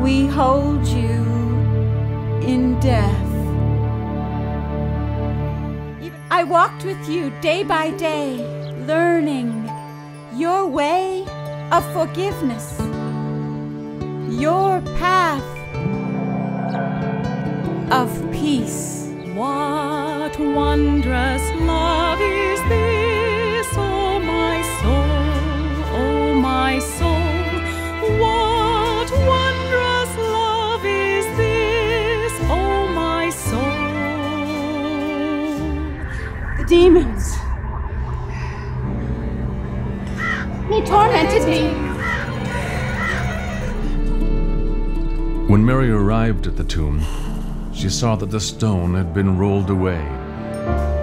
we hold you in death. I walked with you day by day, learning your way of forgiveness, your path of peace. What wondrous love is this, oh my soul, oh my soul? What wondrous love is this, oh my soul? The demons, they tormented me. When Mary arrived at the tomb, she saw that the stone had been rolled away.